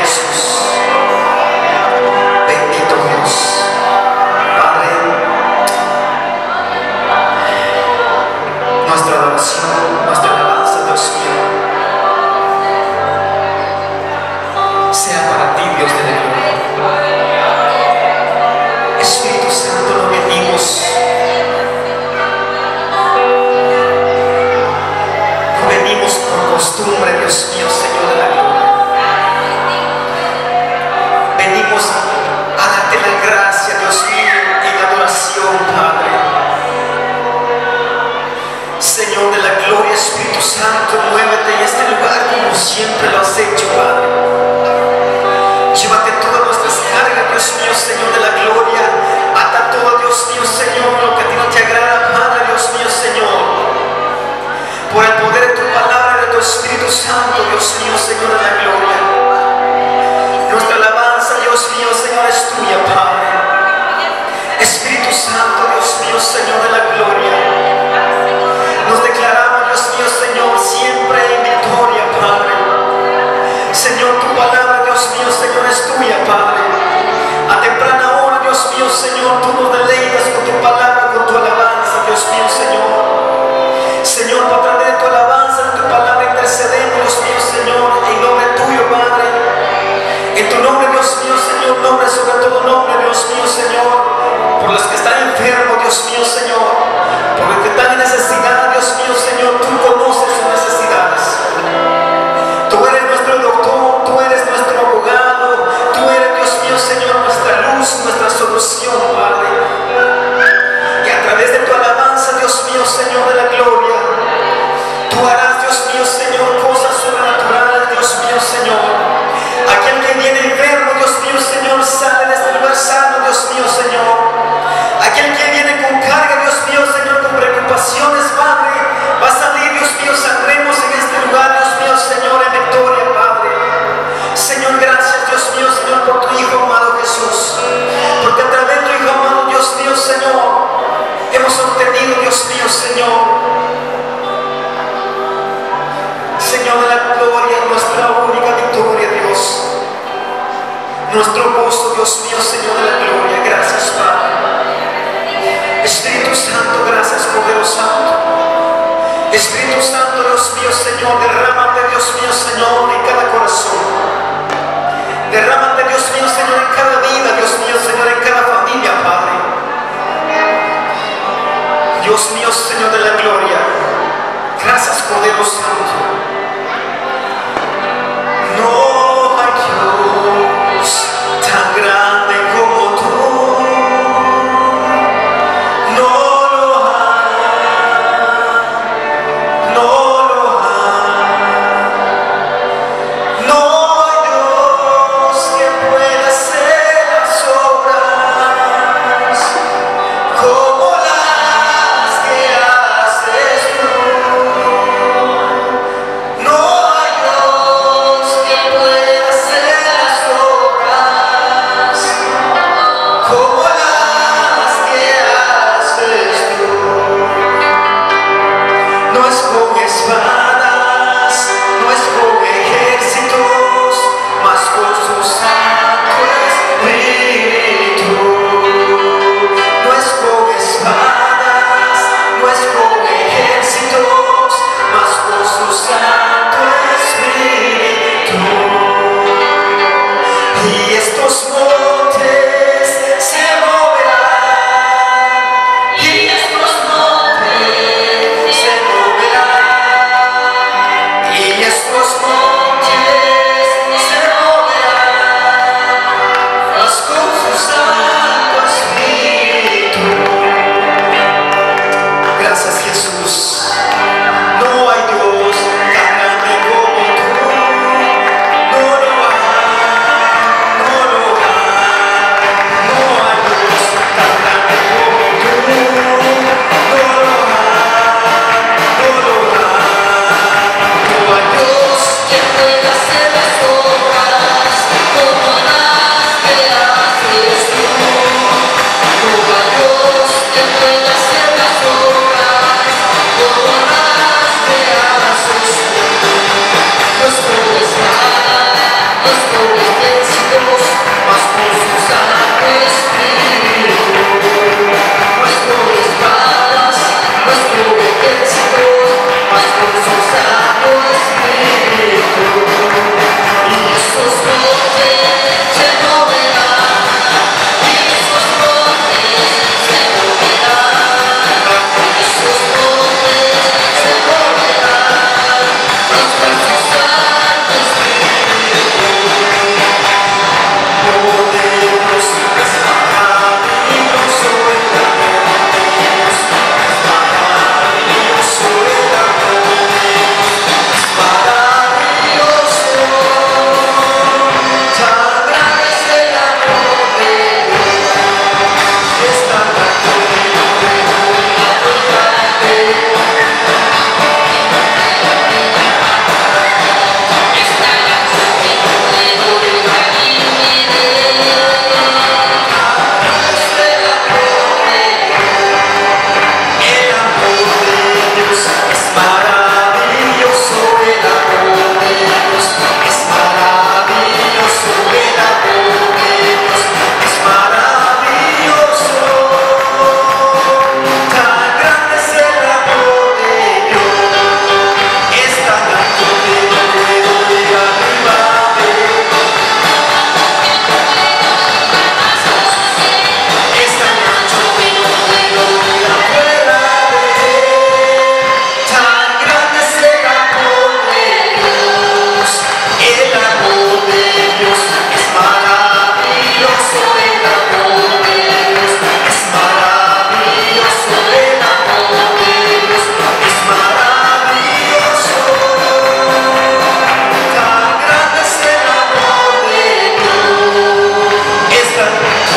Jesús. Bendito Dios. Padre, nuestra adoración, nuestra alabanza, Dios mío, sea para ti, Dios de la gloria. Espíritu Santo, no venimos por costumbre, Dios mío, Señor de la gloria. Venimos a darte la gracia, Dios mío, en adoración, Padre. Señor de la gloria, Espíritu Santo, muévete en este lugar como siempre lo has hecho, Padre. Llévate todas nuestras cargas, Dios mío, Señor de la gloria. Ata todo, Dios mío, Señor, lo que a ti no te agrada, Padre, Dios mío, Señor. Por el poder de tu palabra, de tu Espíritu Santo, Dios mío, Señor de la gloria. Nuestra alabanza, Dios mío, Señor, es tuya, Padre. Espíritu Santo, Dios mío, Señor de la gloria. Nos declaramos, Dios mío, Señor, siempre en victoria, Padre. Señor, tu palabra, Dios mío, Señor, es tuya, Padre. A temprana hora, Dios mío, Señor, tú nos deleitas con tu palabra, con tu alabanza, Dios mío, Señor. Señor, por través de tu alabanza, de tu palabra, intercedemos, Dios mío, Señor, en nombre tuyo, Padre. En tu nombre, Dios mío, Señor, nombre sobre todo nombre, Dios mío, Señor, por los que están enfermos, Dios mío, Señor, por los que están en necesidad, Dios mío, Señor, tú conoces sus necesidades. Tú eres nuestro doctor, tú eres nuestro abogado, tú eres, Dios mío, Señor, nuestra luz, nuestra solución, Padre. Y a través de tu alabanza, Dios mío, Señor de la gloria, tú harás, Dios mío, Señor, cosas sobrenaturales, Dios mío, Señor. Aquel que viene enfermo, Dios mío, Señor, sale de este lugar sano, Dios mío, Señor. Aquel que viene con carga, Dios mío, Señor, con preocupaciones, Padre, va a salir, Dios mío, saldremos en este lugar, Dios mío, Señor, en victoria, Padre. Señor, gracias, Dios mío, Señor, por tu Hijo amado Jesús. Porque a través de tu Hijo amado, Dios mío, Señor, hemos obtenido, Dios mío, Señor, Señor de la gloria, nuestra única victoria, Dios. Nuestro gozo, Dios mío, Señor de la gloria. Gracias, Padre. Espíritu Santo, gracias, Cordero Santo. Espíritu Santo, Dios mío, Señor, derrámate, Dios mío, Señor, en cada corazón. Derrámate, Dios mío, Señor, en cada vida, Dios mío, Señor, en cada familia, Padre. Dios mío, Señor de la gloria, gracias, Cordero Santo. No hay Dios tan grande como tú. No lo hay, no lo hay. No hay Dios que pueda hacer las obras como las que haces tú. No hay Dios que pueda hacer las obras como las que haces tú. No es con espadas, no es con ejércitos, mas con su Santo Espíritu. No es con espadas, no es con ejércitos, mas con su Santo Espíritu. Y estos montes se moverán, y estos montes se moverán, y estos montes se moverán, mas con su Santo Espíritu. Gracias, Jesús. No hay Dios tan grande como tú. No lo hay, no lo hay. No hay Dios tan grande como tú. No lo hay, no lo hay. No hay Dios Que pueda hacer las obras como las que haces tú. No hay Dios que pueda hacer las obras como las que haces tú. No es con espada, no es con ejército, mas por su Santo Espíritu, nuestro espadas, nuestro ejército, mas por su Santo Espíritu, y esos montes se moverán, y esos montes se moverán, esos montes se moverán, mas por su Santo Espíritu. Poderoso es maravilloso el amor de Dios, es maravilloso el amor de Dios, es maravilloso. Tan grande es el amor de Dios, es tan grande, el amor de Dios, es maravilloso el amor de Dios, es maravilloso el amor de Dios, es maravilloso. Tan grande es el amor de Dios, es tan alto que no puedo llegar arriba de él, es tan ancho que no puedo ir afuera de él. Tan grande es el amor de Dios, el amor de Dios es maravilloso, el amor de Dios es maravilloso, el amor de Dios es maravilloso. Tan grande es el amor de Dios, es tan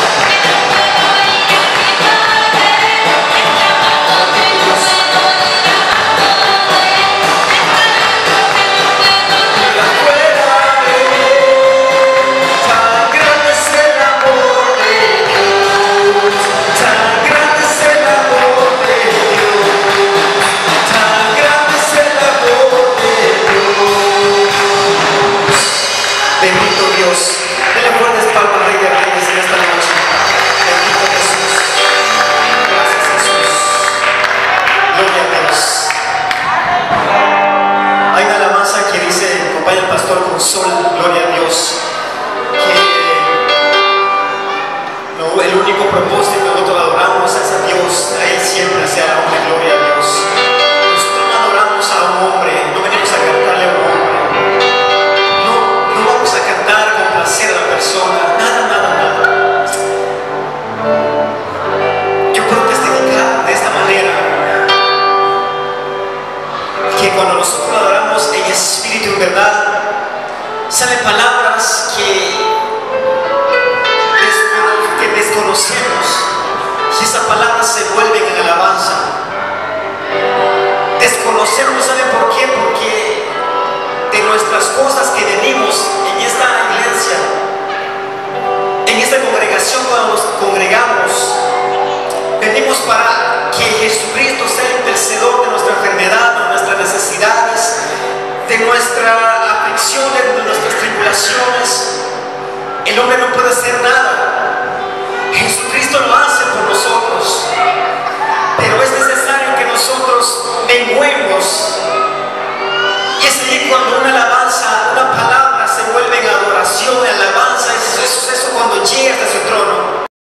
afuera de él. Tan grande es el amor de Dios, tan grande es el amor de Dios, tan grande es el amor de Dios. Bendito Dios, denle fuertes palmas al Rey de Reyes en esta noche. Bendito Jesús, gracias Jesús, gloria a Dios. Hay una alabanza que dice, acompaña el pastor con sol, gloria a Dios, que el único propósito que nosotros adoramos es a Dios, a Él siempre sea la honra y gloria a Dios. Nosotros no adoramos a un hombre, no venimos a cantarle a un hombre, no vamos a cantar con placer a la persona, nada, nada, nada. Yo puedo testificar de esta manera que cuando nosotros adoramos en espíritu y en verdad, salen palabras que desconocemos y esas palabras se vuelven en alabanza. Desconocemos, ¿saben por qué? Porque de nuestras cosas que venimos en esta iglesia, en esta congregación, cuando nos congregamos, venimos para que Jesucristo sea el intercedor de nuestra enfermedad, de nuestras necesidades, de nuestras aflicciones, de nuestras tribulaciones. El hombre no puede hacer nada. Jesucristo lo hace por nosotros.